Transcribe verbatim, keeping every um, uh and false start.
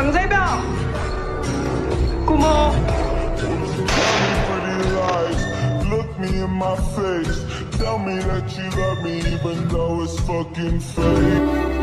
等这表，姑母。 Look me in my face, tell me that you love me even though it's fucking fake.